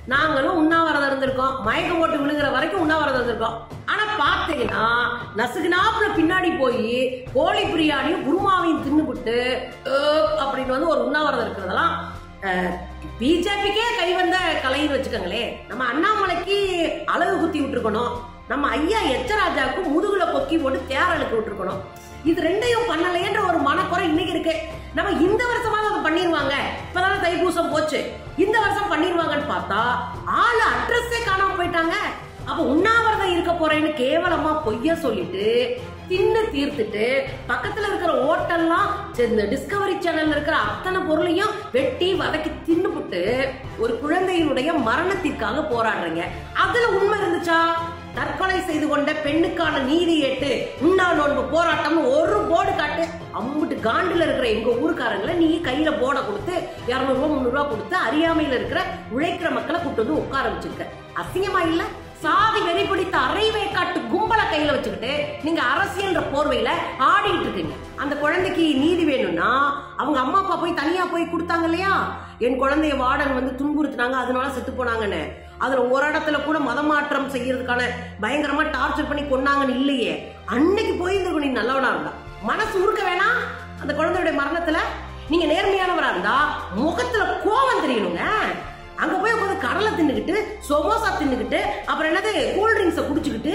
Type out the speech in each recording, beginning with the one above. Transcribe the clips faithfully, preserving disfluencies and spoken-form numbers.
நாங்களும் உண்ணாவிரதம் இருந்திருக்கோம், மயக்கம் போட்டு விழுகிற வரைக்கும் உண்ணாவிரதம் இருந்திருக்கோம். ஆனா பாத்தீங்கன்னா நசுகுனாப்புல பின்னாடி போய் கோழி பிரியாணியும் குருமாவையும் தின்னுபிட்டு அப்படின்னு வந்து ஒரு உண்ணாவிரதம் இருக்கிறதெல்லாம் பிஜேபிக்கே கை வந்த கலைன்னு வச்சுக்கோங்களே. நம்ம அண்ணாமலைக்கு அழகு குத்தி விட்டுருக்கணும், நம்ம ஐயா எச்சராஜாவுக்கு முதுகுல பொக்கி போட்டு தேரலுக்கு விட்டுருக்கணும். இது ரெண்டையும் பண்ணலையன்ற ஒரு மனக்குறை இன்னைக்கு இருக்கு. நம்ம இந்த வருஷமாக அதை பண்ணிருவாங்க, இப்பதான தைப்பூசம் போச்சு, இந்த வருஷம் பண்ணிருவாங்கன்னு பார்த்தா ஆளு அட்ரஸே காணாம போயிட்டாங்க. அப்ப உண்ணாவிரதம் இருக்க போறேன்னு கேவலமா பொய்ய சொல்லிட்டு தின்னு தீர்த்துட்டு பக்கத்துல இருக்கிற ஹோட்டல்லாம் டிஸ்கவரி சேனல்ல இருக்கிற அத்தனை பொருளையும் வெட்டி வதக்கி தின்னுபுட்டு ஒரு குழந்தையினுடைய மரணத்திற்காக போராடுறீங்க. அதுல உண்மை இருந்துச்சா? தற்கொலை செய்து கொண்ட பெண்ணுக்கான நீதி ஏட்டு உண்ணா நோன்பு போராட்டம் ஒரு போர்டு காட்டு. அம்புட்டு காண்டுல இருக்கிற எங்க ஊருக்காரங்களை நீ கையில போர்டை கொடுத்து இருநூறு ரூபாய் முன்னூறு ரூபாய் கொடுத்து அறியாமையில இருக்கிற உழைக்கிற மக்களை கூட்டு வந்து உட்கார வச்சிருக்க. அசிங்கமா இல்ல? சாதி வெறி பிடித்த அரைவே காட்டு கும்பலை கையில வச்சுக்கிட்டு நீங்க அரசியல் போர்வையில ஆடிட்டு இருக்கீங்க. அந்த குழந்தைக்கு நீதி வேணும்னா அவங்க அம்மா அப்பா போய் தனியா போய் கொடுத்தாங்க இல்லையா? என் குழந்தைய வார்டன் வந்து துன்புறுத்தினாங்க, அதனால செத்து போனாங்கன்னு. அதுல ஒரு இடத்துல கூட மதமாற்றம் செய்யறதுக்கான பயங்கரமா டார்ச்சர் பண்ணி கொண்டாங்கன்னு இல்லையே. அன்னைக்கு போயிருந்திருக்கும் நீ நல்லவனா இருந்தா. மனசு உருக்க வேணாம் அந்த குழந்தையுடைய மரணத்துல. நீங்க நேர்மையானவரா இருந்தா முகத்துல கோபம் தெரியணுங்க. அங்க போய் உட்காந்து கடலை தின்னுக்கிட்டு சமோசா தின்னுக்கிட்டு அப்புறம் என்னது கூல் ட்ரிங்க்ஸை குடிச்சுக்கிட்டு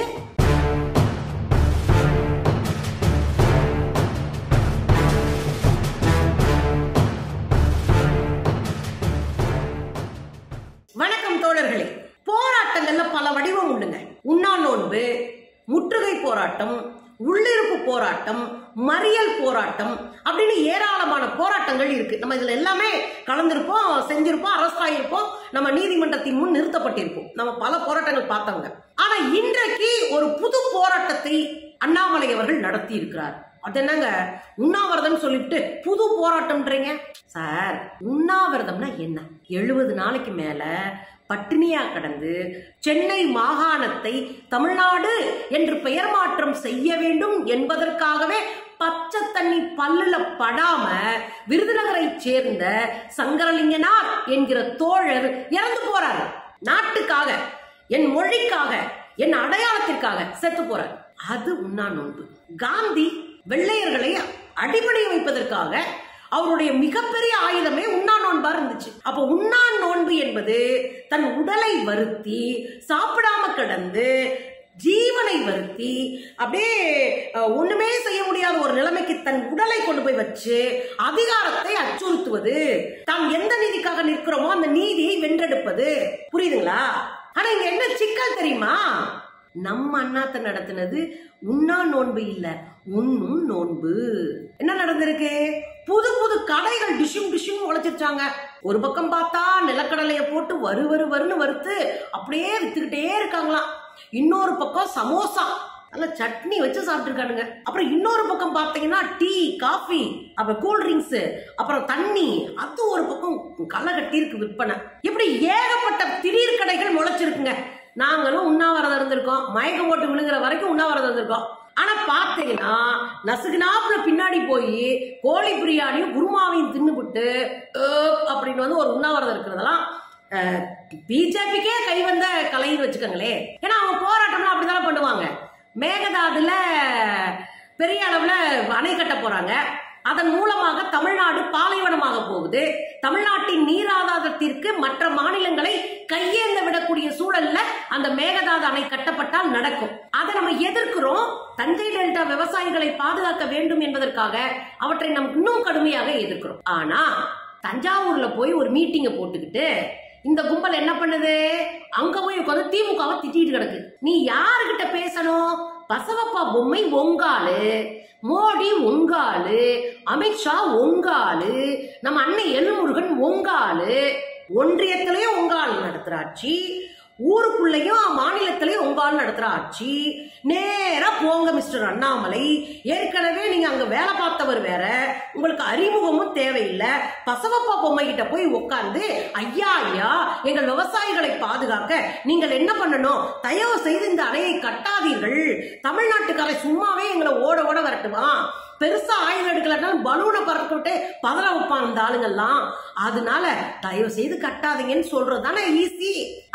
வணக்கம் தோழர்களே. போராட்டங்கள்ல பல வடிவம் உண்டுங்க. உண்ணா நோன்பு, முற்றுகை போராட்டம், உள்ளிருப்பு போராட்டம், மறியல் போராட்டம் அப்படின்னு ஏராளமான போராட்டங்கள் இருக்கு. நம்ம இதுல எல்லாமே கலந்திருப்போம், செஞ்சிருப்போம், அரெஸ்ட் ஆகிருப்போம், நம்ம நீதிமன்றத்தின் முன் நிறுத்தப்பட்டிருப்போம். நம்ம பல போராட்டங்கள் பார்த்தவங்க. ஆனா இன்றைக்கு ஒரு புது போராட்டத்தை அண்ணாமலை அவர்கள் நடத்தி இருக்கிறார். அது என்னங்க உண்ணாவிரதம் சொல்லிட்டு புது போராட்டம்ன்றீங்க சார்? உண்ணாவிரதம்னா என்ன? எழுபது நாளைக்கு மேல பட்டினியா கடந்து சென்னை மாகாணத்தை தமிழ்நாடு என்று பெயர் மாற்றம் செய்ய வேண்டும் என்பதற்காகவே பச்சை தண்ணி பல்லுல படாம விருதுநகரை சேர்ந்த சங்கரலிங்கனார் என்கிற தோழர் இறந்து போறாரு. நாட்டுக்காக, என் மொழிக்காக, என் அடையாளத்திற்காக செத்து போறார். அது உண்ணா நோன்பு. காந்தி வெள்ளையர்களை அடிப்படை வைப்பதற்காக அவருடைய மிகப்பெரிய ஆயுதமே உண்ணா நோன்பா இருந்துச்சு. அப்ப உண்ணா நோன்பு என்பது தன் உடலை வருத்தி சாப்பிடாம கிடந்து ஜீவனை வருத்தி அப்படியே ஒண்ணுமே செய்ய முடியாத ஒரு நிலைமைக்கு தன் உடலை கொண்டு போய் வச்சு அதிகாரத்தை அச்சுறுத்துவது, தான் எந்த நீதிக்காக நிற்கிறோமோ அந்த நீதியை வென்றெடுப்பது. புரியுதுங்களா? ஆனா இங்க என்ன சிக்கல் தெரியுமா? நம்ம அண்ணாத்த நடத்தினது உண்ணா நோன்பு இல்ல, உண்ணும் நோன்பு. என்ன நடந்திருக்கு? புது புது கடைகள் டிஷும் டிஷும் உழைச்சிருச்சாங்க. ஒரு பக்கம் பார்த்தா நிலக்கடலைய போட்டு வறு வறு வருன்னு வறுத்து அப்படியே வித்துக்கிட்டே இருக்காங்களாம். இன்னொரு பக்கம் சமோசா நல்ல சட்னி வச்சு சாப்பிட்டுருக்கானுங்க. அப்புறம் இன்னொரு பக்கம் பார்த்தீங்கன்னா டீ, காஃபி, அப்புறம் கூல் ட்ரிங்க்ஸ், அப்புறம் தண்ணி, அது ஒரு பக்கம் களை கட்டி இருக்கு விற்பனை. இப்படி ஏகப்பட்ட திடீர் கடைகள் முளைச்சிருக்குங்க. நாங்களும் உண்ணாவிரதம் இருந்திருக்கோம், மயக்கம் போட்டு விழுகிற வரைக்கும் உண்ணாவிரதம் இருந்திருக்கோம். ஆனா பாத்தீங்கன்னா நசுகுனாப்புல பின்னாடி போய் கோழி பிரியாணியும் குருமாவையும் தின்னுபிட்டு அப்படின்னு வந்து ஒரு உண்ணாவிரதம் இருக்கிறதெல்லாம் பிஜேபிக்கே கை வந்த கலைன்னு வச்சுக்கோங்களே. ஏன்னா அவங்க போராட்டம்லாம் அப்படித்தானே பண்ணுவாங்க. மேகதாதுல பெரிய அளவுல அணை கட்ட போறாங்க. அதன் மூலமாக தமிழ்நாடு பாலைவனமாக போகுது. தமிழ்நாட்டின் நீராதாரத்திற்கு மற்ற மாநிலங்களை கையேந்த விடக்கூடிய சூழல்ல அந்த மேகதாது அணை கட்டப்பட்டால் நடக்கும். அதை நம்ம எதிர்க்கிறோம். தஞ்சை டெல்டா விவசாயிகளை பாதுகாக்க வேண்டும் என்பதற்காக அவற்றை நம்ம இன்னும் கடுமையாக எதிர்க்கிறோம். ஆனா தஞ்சாவூர்ல போய் ஒரு மீட்டிங்க போட்டுக்கிட்டு இந்த கும்பல் என்ன பண்ணுது? அங்க போய் உட்காந்து திமுகவை திட்டிட்டு கிடக்கு. நீ யாருகிட்ட பேசணும்? பசவப்பா பொம்மை உங்காளு, மோடி உங்காளு, அமித்ஷா உங்காளு, நம்ம அண்ணன் எல்முருகன் உங்காளு. ஒன்றியத்திலயும் உங்காள் நடத்துற ஆட்சி, ஊருக்குள்ளேயும் மாநிலத்திலயும் உங்காள் நடத்துற ஆட்சி. நேரா போங்க மிஸ்டர் அண்ணாமலை. ஏற்கனவே நீங்க அங்க வேலை பார்த்தவர் வேற, உங்களுக்கு அறிமுகமும் தேவையில்லை. பசவப்பா பொம்மை கிட்ட போய் உட்கார்ந்து ஐயா ஐயா எங்கள் விவசாயிகளை பாதுகாக்க நீங்கள் என்ன பண்ணணும்? தயவு செய்து இந்த அணையை கட்டாதீர்கள். தமிழ்நாட்டுக்காரை சும்மாவே எங்களை ஓட ஓட வரட்டுமா? பெருசா ஆயுதம் எடுக்கலனாலும் பலூனை பறக்க விட்டு பதற வைப்பான் இந்த ஆளுங்கெல்லாம். அதனால தயவு செய்து கட்டாதீங்கன்னு சொல்றது தானே ஈஸி.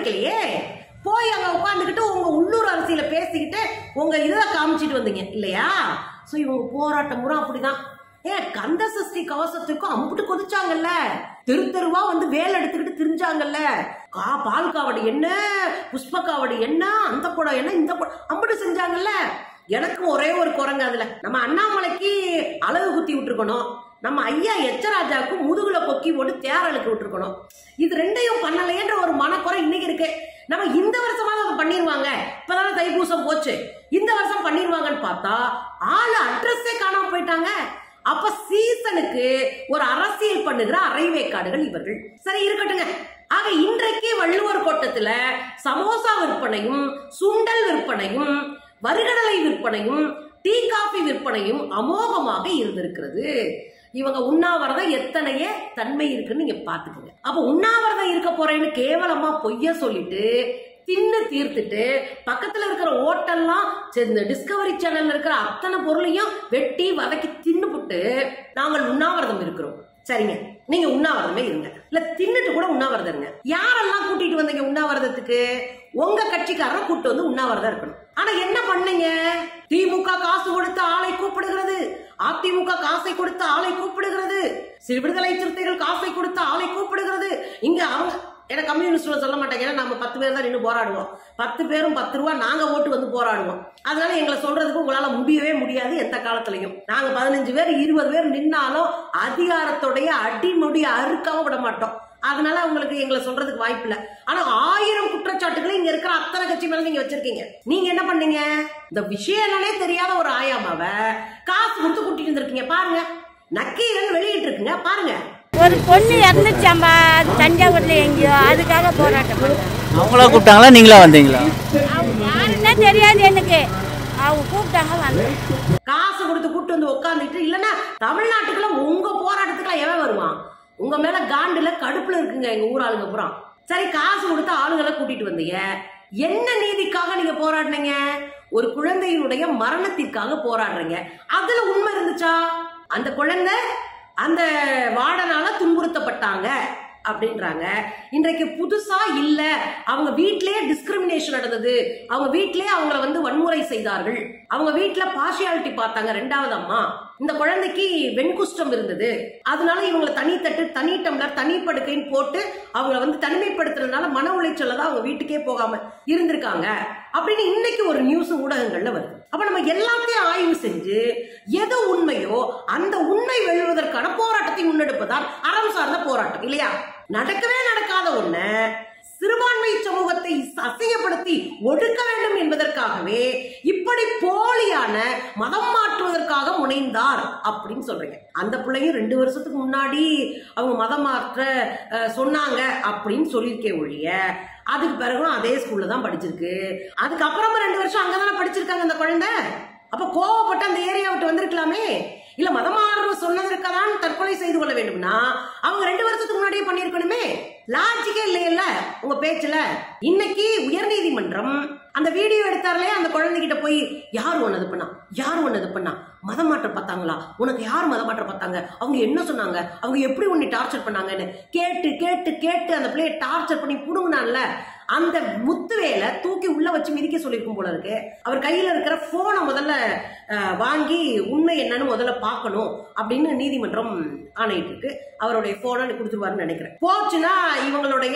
வைக்கலையே. போய் அங்க உட்காந்துக்கிட்டு உங்க உள்ளூர் அரசியல பேசிக்கிட்டு உங்க இதை காமிச்சிட்டு வந்தீங்க இல்லையா? சோ இவங்க போராட்டம் முறை அப்படிதான். ஏன் கந்த சஷ்டி கவசத்துக்கும் அம்புட்டு கொதிச்சாங்கல்ல, தெரு தெருவா வந்து வேலை எடுத்துக்கிட்டு திரிஞ்சாங்கல்ல. கா பால் காவடி என்ன, புஷ்ப காவடி என்ன, அந்த குடம் என்ன, இந்த குடம் அம்புட்டு செஞ்சாங்கல்ல. எனக்கும் ஒரே ஒரு குரங்கு அதுல. நம்ம அண்ணாமலைக்கு அழகு குத்தி விட்டுருக்கணும், நம்ம ஐயா எச்சராஜாவுக்கு முதுகுல கொக்கி போட்டு தேரலுக்கு விட்டுருக்கணும். இது ரெண்டையும் பண்ணலையன்ற ஒரு மனக்குறை இன்னைக்கு இருக்கு. நம்ம இந்த வருஷமாவது அதை பண்ணிடுவாங்க, இப்பதானே தைப்பூசம் போச்சு, இந்த வருஷம் பண்ணிடுவாங்கன்னு பார்த்தா ஆளு அட்ரஸே காணாம போயிட்டாங்க. அப்ப சீசனுக்கு ஒரு அரசியல் பண்ணுகிற அரைவேக்காடுகள் இவர்கள். சரி இருக்கட்டுங்க. ஆக இன்றைக்கு வள்ளுவர் கோட்டத்துல சமோசா விற்பனையும் சுண்டல் விற்பனையும் வறுகடலை விற்பனையும் டீ காபி விற்பனையும் அமோகமாக இருந்திருக்கிறது. இவங்க உண்ணாவிரதம் எத்தனைய தன்மை இருக்குன்னு நீங்க பாத்துக்கோங்க. அப்ப உண்ணாவிரதம் இருக்க போறேன்னு கேவலமா பொய்ய சொல்லிட்டு தின்னு தீர்த்துட்டு பக்கத்துல இருக்கிற ஹோட்டல்லாம் டிஸ்கவரி சேனல்ல இருக்கிற அத்தனை பொருளையும் வெட்டி வதக்கி தின்னு புட்டு நாங்கள் உண்ணாவிரதம் இருக்கிறோம். சரிங்க, நீங்க உண்ணாவிரதமே இருங்க, இல்ல தின்னுட்டு கூட உண்ணாவிரதம் இருங்க. யாரெல்லாம் கூட்டிட்டு வந்தீங்க உண்ணாவிரதத்துக்கு? உங்க கட்சிக்காரரை கூட்டு வந்து உண்ணாவிரதம் இருக்கணும். ஆனா என்ன பண்ணீங்க? திமுக காசு கொடுத்து ஆளை கூப்பிடுகிறது, அதிமுக காசை கொடுத்து ஆளை கூப்பிடுகிறது, விடுதலை சிறுத்தைகள் காசை கொடுத்து ஆளை கூப்பிடுகிறது. இங்க அவங்க ஏன்னா கம்யூனிஸ்ட்ல சொல்ல மாட்டாங்க, ஏன்னா நம்ம பத்து பேர் தான் நின்று போராடுவோம், பத்து பேரும் பத்து ரூபா நாங்க ஓட்டு வந்து போராடுவோம். அதனால எங்களை சொல்றதுக்கு உங்களால முடியவே முடியாது எந்த காலத்திலையும். நாங்க பதினஞ்சு பேர் இருபது பேர் நின்னாலும் அதிகாரத்துடைய அடிமுடி அறுக்காம விட மாட்டோம். அதனால உங்களுக்கு எங்களை சொல்றதுக்கு வாய்ப்பு இல்லை. ஆனா ஆயிரம் குற்றச்சாட்டுகளை இங்க இருக்கிற அத்தனை கட்சி மேல நீங்க வச்சிருக்கீங்க. நீங்க என்ன பண்ணீங்க? இந்த விஷயங்களே தெரியாத ஒரு ஆயாமாவ காசு கொடுத்து கூட்டிட்டு இருந்திருக்கீங்க. பாருங்க, நக்கீரன் வெளியிட்டு இருக்குங்க பாருங்க. ஒரு பொண்ணு இறந்துச்சாம்பா தஞ்சாவூர்ல எங்கேயோ, அதுக்காக போராட்டம் பண்ணாங்க. அவங்களா கூப்பிட்டாங்களா நீங்களா வந்தீங்களா? அவங்க யாருன்னா தெரியாது எனக்கு, அவங்க கூப்பிட்டாங்க வந்தேன். காசு கொடுத்து கூப்பிட்டு வந்து உட்காந்துட்டு இல்லன்னா தமிழ்நாட்டுக்குள்ள உங்க போராட்டத்துக்குள்ள எவன் வருவான்? உங்க மேல காண்டுல கடுப்புல இருக்குங்க எங்க ஊர் ஆளுங்க பூரா. சரி, காசு கொடுத்து ஆளுங்களை கூட்டிட்டு வந்தீங்க. என்ன நீதிக்காக நீங்க போராடினீங்க? ஒரு குழந்தையினுடைய மரணத்திற்காக போராடுறீங்க. அதுல உண்மை இருந்துச்சா? அந்த குழந்தை அந்த வார்டனால துன்புறுத்தப்பட்டாங்க அப்படின்றாங்க. இன்றைக்கு புதுசா இல்ல, அவங்க வீட்டிலேயே டிஸ்கிரிமினேஷன் நடந்தது, அவங்க வீட்டிலேயே அவங்கள வந்து வன்முறை செய்தார்கள், அவங்க வீட்டுல பார்ஷியாலிட்டி பார்த்தாங்க. ரெண்டாவது அம்மா, இந்த குழந்தைக்கு வெண்குஷ்டம் இருந்தது, அதனால இவங்களை தனி தட்டு தனி டம்ளர் தனி படுக்கைன்னு போட்டு அவங்கள வந்து தனிமைப்படுத்துறதுனால மன உளைச்சல தான் அவங்க வீட்டுக்கே போகாம இருந்திருக்காங்க அப்படின்னு இன்னைக்கு ஒரு நியூஸ் ஊடகங்கள்ல வருது. அப்ப நம்ம எல்லாத்தையும் ஆய்வு செஞ்சு எது உண்மையோ அந்த உண்மை வெல்வதற்கான போராட்டத்தை முன்னெடுப்பதால் அறம் சார்ந்த போராட்டம் இல்லையா? நடக்கவே நடக்காத ஒண்ணு சிறுபான்மை சமூகத்தை அசிங்கப்படுத்தி ஒடுக்க வேண்டும் என்பதற்காகவே இப்படி போலியான மதம் மாற்றுவதற்காக முனைந்தார் அப்படின்னு சொல்றீங்க. அந்த பிள்ளையும் ரெண்டு வருஷத்துக்கு முன்னாடி அவங்க மதம் மாற்ற சொன்னாங்க அப்படின்னு சொல்லியிருக்கே ஒழிய அதுக்கு பிறகும் அதே ஸ்கூல்ல தான் படிச்சிருக்கு. அதுக்கப்புறமா ரெண்டு வருஷம் அங்கதானே படிச்சிருக்காங்க அந்த குழந்தை. அப்ப கோவப்பட்டு அந்த ஏரியா விட்டு வந்திருக்கலாமே. இல்ல மதமாறு சொன்னதற்காதான் தற்கொலை செய்து கொள்ள வேண்டும்னா அவங்க ரெண்டு வருஷத்துக்கு முன்னாடியே பண்ணிருக்கணுமே. லாஜிக்கே இல்லையல்ல உங்க பேச்சுல. இன்னைக்கு உயர் நீதிமன்றம் அந்த வீடியோ எடுத்தாலே அந்த குழந்தைகிட்ட போய் யார் ஒன்னது பண்ணா யார் ஒன்னது பண்ணா மதம் மாற்றம் பார்த்தாங்களா, உனக்கு யார் மதம் மாற்றம் பார்த்தாங்க, அவங்க என்ன சொன்னாங்க, அவங்க எப்படி உன்னை டார்ச்சர் பண்ணாங்கன்னு கேட்டு கேட்டு கேட்டு அந்த பிள்ளைய டார்ச்சர் பண்ணி புடுங்கினான்ல. அந்த முத்துவேலை தூக்கி உள்ள வச்சு மிதிக்க சொல்லியிருக்கும் போல இருக்கு. அவர் கையில இருக்கிற போனை முதல்ல வாங்கி உண்மை என்னன்னு முதல்ல பார்க்கணும் அப்படின்னு நீதிமன்றம் ஆணையிட்டு இருக்கு. அவருடைய போனை கொடுத்துருவாருன்னு நினைக்கிறேன். போச்சுன்னா இவங்களுடைய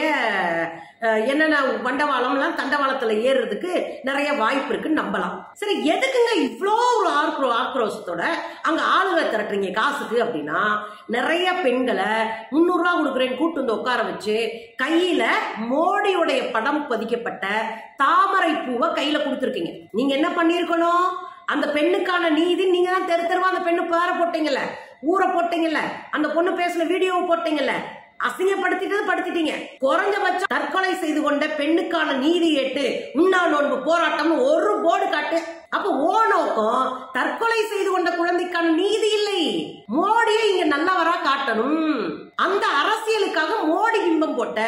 என்னென்ன வண்டவாளம் எல்லாம் தண்டவாளத்துல ஏறுறதுக்கு நிறைய வாய்ப்பு இருக்குன்னு நம்பலாம். சரி, எதுக்குங்க இவ்வளோ ஒரு ஆக்ரோ ஆக்ரோஷத்தோட அங்க ஆளுகளை திரட்டுறீங்க காசுக்கு அப்படின்னா? நிறைய பெண்களை முன்னூறு ரூபா கொடுக்குறேன்னு கூட்டு வந்து உட்கார வச்சு கையில மோடியுடைய படம் பதிக்கப்பட்ட தாமரை பூவை கையில கொடுத்துருக்கீங்க. நீங்க என்ன பண்ணிருக்கணும்? அந்த பெண்ணுக்கான நீதி நீங்க தான் தெரு தெருவா அந்த பெண்ணு பேர போட்டீங்கல்ல, ஊரை போட்டீங்கல்ல, அந்த பொண்ணு பேசுன வீடியோவை போட்டீங்கல்ல, அசிங்கப்படுத்திட்டு படுத்திட்டீங்க. குறைஞ்சபட்சம் தற்கொலை செய்து கொண்ட பெண்ணுக்கான நீதி ஏட்டு உண்ணா நோன்பு போராட்டம் ஒரு போர்டு காட்டு. அப்ப ஓ நோக்கம் தற்கொலை செய்து கொண்ட குழந்தைக்கான நீதி இல்லை, மோடியை இங்க நல்லவரா காட்டணும். அந்த அரசியலுக்காக மோடி பிம்பம் போட்ட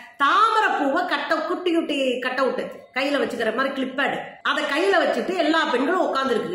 தாமரை பூவை கட்ட குட்டி குட்டி கட்ட விட்டு கையில வச்சுக்கிற மாதிரி கிளிப்பேடு அதை கையில வச்சுட்டு எல்லா பெண்களும் உட்கார்ந்து இருக்கு.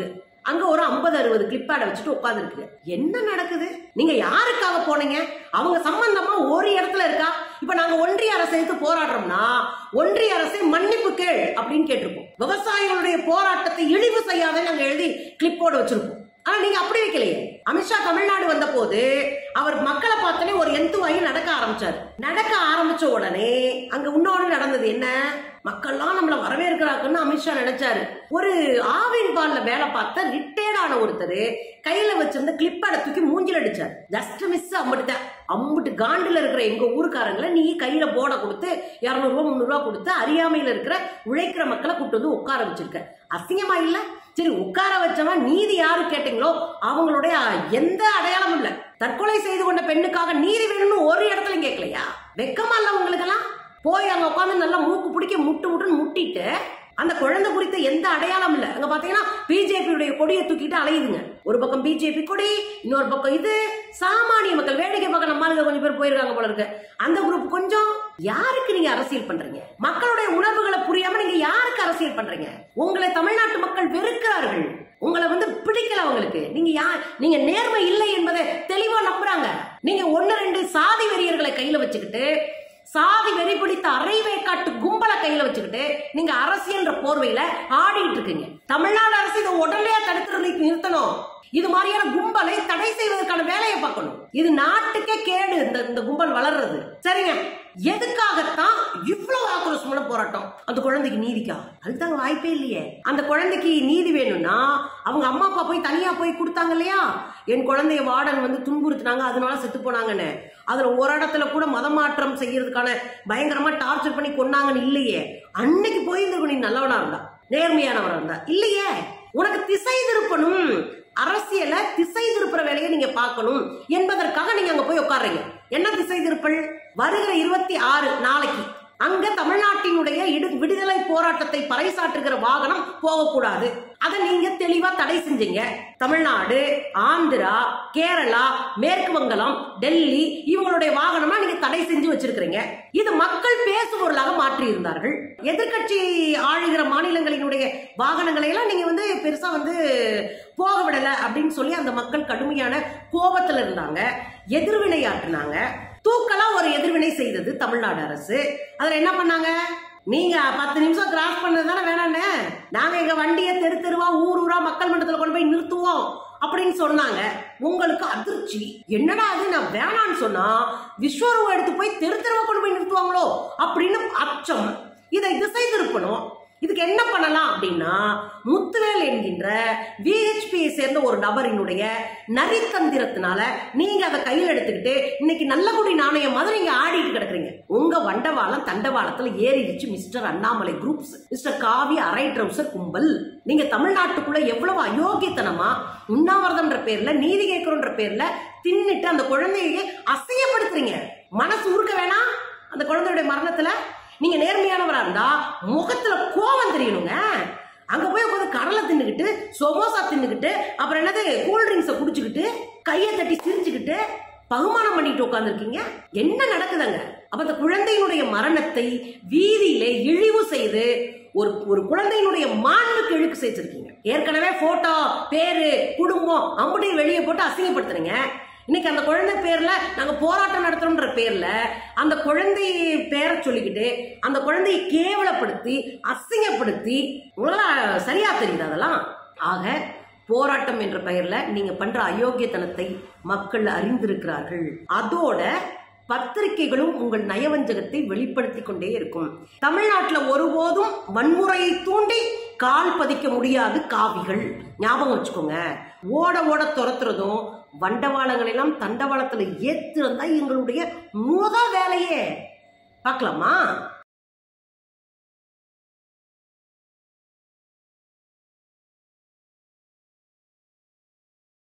அங்க ஒரு ஐம்பது அறுபது கிளிப்பாட வச்சுட்டு உட்காந்துருக்கு. என்ன நடக்குது? நீங்க யாருக்காக போனீங்க? அவங்க சம்பந்தமா ஒரு இடத்துல இருக்கா? இப்ப நாங்க ஒன்றிய அரசை எடுத்து போராடுறோம்னா ஒன்றிய அரசை மன்னிப்பு கேள் அப்படின்னு கேட்டிருப்போம். விவசாயிகளுடைய போராட்டத்தை இழிவு செய்யாத நாங்க எழுதி கிளிப்போட வச்சிருப்போம். ஆனா நீங்க அப்படி வைக்கலையே. அமித்ஷா தமிழ்நாடு வந்த போது அவர் மக்களை பார்த்தோன்னே ஒரு எந்துவாகி நடக்க ஆரம்பிச்சாரு. நடக்க ஆரம்பிச்ச உடனே அங்க இன்னொன்னு நடந்தது. என்ன? மக்கள்லாம் நம்மள வரவேற்கிறாங்கன்னு அமித்ஷா நினைச்சாரு. ஒரு ஆவின் பால்ல வேலை பார்த்த ரிட்டையர்ட் ஆன ஒருத்தர் கையில வச்சிருந்த கிளிப்பாட தூக்கி மூஞ்சில அடிச்சார். Just miss. அம்பிட்டு அம்பிட்டு காண்டில இருக்கிற எங்க ஊருக்காரங்களை நீ கையில போட கொடுத்து இருநூறு ரூபாய் முன்னூறு ரூபாய் கொடுத்து அறியாமையில இருக்கிற உழைக்கிற மக்களை கூட்டு வந்து உட்கார வச்சிருக்க. அசிங்கமா இல்ல? சரி, உட்கார வச்சவன் நீதி யாரு கேட்டீங்களோ அவங்களுடைய எந்த அடையாளமும் இல்ல. தற்கொலை செய்து கொண்ட பெண்ணுக்காக நீதி வேணும்னு ஒரு இடத்துல கேட்கலையா? வெக்கமா இல்ல உங்களுக்கு எல்லாம்? போய் அங்க உட்காந்து நல்லா மூக்கு பிடிக்க முட்டு முட்டுன்னு முட்டிட்டு அந்த குழந்தை குறித்த எந்த அடையாளம் இல்ல. அங்க பாத்தீங்கன்னா பிஜேபியுடைய கொடியை தூக்கிட்டு அலையுதுங்க. ஒரு பக்கம் பிஜேபி கொடி, இன்னொரு பக்கம் இது. சாமானிய மக்கள் வேடிக்கை பார்க்க நம்மளுக்கு கொஞ்சம் பேர் போயிருக்காங்க போல இருக்கு. அந்த குரூப் கொஞ்சம். யாருக்கு நீங்க அரசியல் பண்றீங்க? மக்களுடைய உணர்வுகளை புரியாம நீங்க யாருக்கு அரசியல் பண்றீங்க? உங்களை தமிழ்நாட்டு மக்கள் வெறுக்கிறார்கள். உங்களை வந்து பிடிக்கல அவங்களுக்கு. நீங்க யார்? நீங்க நேர்மை இல்லை என்பதை தெளிவா நம்புறாங்க. நீங்க ஒன்னு ரெண்டு சாதி வெறியர்களை கையில வச்சுக்கிட்டு, சாதி வெறி பிடித்த அரைவேக்காட்டு கும்பலை கையில வச்சுக்கிட்டு நீங்க அரசியல் போர்வையில ஆடிட்டு இருக்கீங்க. தமிழ்நாடு அரசு இதை உடனே தடுத்து நிறுத்தணும். இது மாதிரியான கும்பலை தடை செய்வதற்கான வேலையை பார்க்கணும். இது நாட்டுக்கே கேடு இந்த இந்த கும்பல் வளர்றது. சரிங்க, எதுக்காகத்தான் இவ்வளவு ஆக்ரோஷமான போராட்டம்? அந்த குழந்தைக்கு நீதிக்கா? அதுதாங்க வாய்ப்பே இல்லையே. அந்த குழந்தைக்கு நீதி வேணும்னா அவங்க அம்மா அப்பா போய் தனியா போய் கொடுத்தாங்க இல்லையா? என் குழந்தைய வார்டன் வந்து துன்புறுத்தினாங்க, அதனால செத்து போனாங்கன்னு. அதுல ஒரு இடத்துல கூட மதமாற்றம் செய்யறதுக்கான பயங்கரமா டார்ச்சர் பண்ணி கொண்டாங்கன்னு இல்லையே. அன்னைக்கு போயிருந்திருக்கும் நீ நல்லவனா இருந்தா, நேர்மையானவரா இருந்தா. இல்லையே. உனக்கு திசை திருப்பணும், அரசியல திசை திருப்புற வேலையை நீங்க பார்க்கணும் என்பதற்காக நீங்க அங்க போய் உட்கார்றீங்க. என்ன திசை திருப்பல்? வருகிற இருபத்தி ஆறு நாளைக்கு அங்க தமிழ்நாட்டினுடைய விடுதலை போராட்டத்தை பறைசாற்றுகிற வாகனம் போகக்கூடாது. அதை நீங்க தெளிவா தடை செஞ்சீங்க. தமிழ்நாடு, ஆந்திரா, கேரளா, மேற்கு வங்காளம், டெல்லி இவங்களுடைய வாகனமா நீங்க தடை செஞ்சு வச்சிருக்கீங்க. இது மக்கள் பேசுபொருளாக மாற்றி இருந்தார்கள். எதிர்கட்சி ஆளுகிற மாநிலங்களினுடைய வாகனங்களை எல்லாம் நீங்க வந்து பெருசா வந்து போக விடல அப்படின்னு சொல்லி அந்த மக்கள் கடுமையான கோபத்துல இருந்தாங்க, எதிர்வினையாற்றினாங்க. தூக்கலா ஒரு எதிர்வினை செய்தது தமிழ்நாடு அரசு. அதுல என்ன பண்ணாங்க? நீங்க பத்து நிமிஷம் கிராஸ் பண்ணது தானே வேணான்னு, நாங்க எங்க வண்டியை தெரு தெருவா ஊர் ஊரா மக்கள் மன்றத்துல கொண்டு போய் நிறுத்துவோம் அப்படின்னு சொன்னாங்க. உங்களுக்கு அதிர்ச்சி. என்னடா அது, நான் வேணான்னு சொன்னா விஸ்வரூபம் எடுத்து போய் தெரு தெருவா கொண்டு போய் நிறுத்துவாங்களோ அப்படின்னு அச்சம். இதை திசை திருப்பணும். இதுக்கு என்ன பண்ணலாம் அப்படின்னா, முத்துவேல் என்கின்ற விஹெச்பியை சேர்ந்த ஒரு நபரினுடைய நரித்தந்திரத்தினால நீங்க அதை கையில் எடுத்துக்கிட்டு இன்னைக்கு நல்லகுடி நாணயம் மாதிரி நீங்க ஆடிட்டு கிடக்குறீங்க. உங்க வண்டவாளம் தண்டவாளத்துல ஏறிடுச்சு மிஸ்டர் அண்ணாமலை குரூப்ஸ், மிஸ்டர் காவி அரை ட்ரவுசர் கும்பல். நீங்க தமிழ்நாட்டுக்குள்ள எவ்வளவு அயோக்கியத்தனமா உண்ணாவிரதம்ன்ற பேர்ல, நீதி கேட்கிறோன்ற பேர்ல தின்னுட்டு அந்த குழந்தையை அசையப்படுத்துறீங்க. மனசு உருக்க வேணாம் அந்த குழந்தையுடைய மரணத்துல. நீங்க நேர்மையானவரா இருந்தா முகத்துல கோபம் தெரியணுங்க. அங்க போய் உட்காந்து கடலை தின்னுக்கிட்டு, சமோசா தின்னுக்கிட்டு, அப்புறம் என்னது கூல் ட்ரிங்க்ஸை குடிச்சுக்கிட்டு, கையை தட்டி சிரிச்சுக்கிட்டு பகுமானம் பண்ணிட்டு உட்கார்ந்து இருக்கீங்க. என்ன நடக்குதுங்க? அப்ப அந்த குழந்தையினுடைய மரணத்தை வீதியிலே இழிவு செய்து ஒரு ஒரு குழந்தையினுடைய மாண்புக்கு இழுக்கு சேர்த்திருக்கீங்க. ஏற்கனவே போட்டோ, பேரு, குடும்பம் அம்புடைய வெளியே போட்டு அசிங்கப்படுத்துறீங்க. இன்னைக்கு அந்த குழந்தை பேர்ல நாங்க போராட்டம் நடத்துறோம்ன்ற பேர்ல அந்த குழந்தை பேரை சொல்லிக்கிட்டு அந்த குழந்தையை கேவலப்படுத்தி அசிங்கப்படுத்தி உங்களால சரியா தெரியுது அதெல்லாம். ஆக போராட்டம் என்ற பெயர்ல நீங்க பண்ற அயோக்கியத்தனத்தை மக்கள் அறிந்திருக்கிறார்கள். அதோட பத்திரிகைகளும் உங்கள் நயவஞ்சகத்தை வெளிப்படுத்தி கொண்டே இருக்கும். தமிழ்நாட்டுல ஒருபோதும் வன்முறையை தூண்டி கால் பதிக்க முடியாது காவிகள். ஞாபகம் வச்சுக்கோங்க. ஓட ஓட துரத்துறதும் வண்டவாளங்கள் எல்லாம் தண்டவாளத்துல ஏத்துறதா எங்களுடைய முத வேலையே. பார்க்கலாமா?